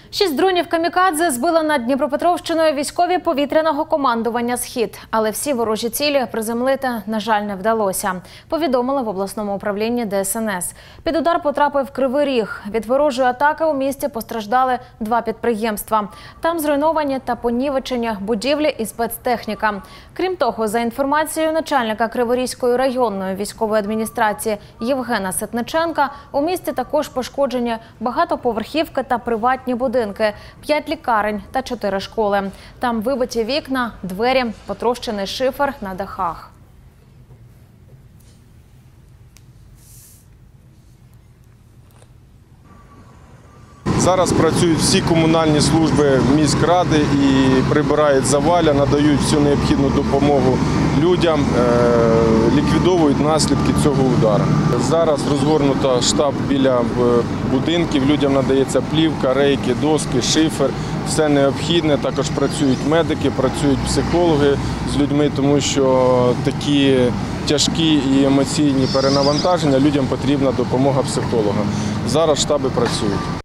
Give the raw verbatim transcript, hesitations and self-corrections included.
Шість дронів «Камікадзе» збили над Дніпропетровщиною військові повітряного командування «Схід». Але всі ворожі цілі приземлити, на жаль, не вдалося. Повідомили в обласному управлінні Де Ес Ен Ес. Під удар потрапив Кривий Ріг. Від ворожої атаки у місті постраждали два підприємства. Там зруйновані та понівечені будівлі і спецтехніка. Крім того, за інформацією начальника Криворізької районної військової адміністрації Євгена Ситниченка, у місті також пошкоджені багатоповерхівки та приватні будинки. П'ять лікарень та чотири школи. Там вибиті вікна, двері, потрощений шифер на дахах. Зараз працюють всі комунальні служби міськради і прибирають завалля, надають всю необхідну допомогу людям, ліквідовують наслідки цього удару. Зараз розгорнуто штаб біля будинків, людям надається плівка, рейки, доски, шифер, все необхідне. Також працюють медики, працюють психологи з людьми, тому що такі тяжкі і емоційні перенавантаження, людям потрібна допомога психолога. Зараз штаби працюють.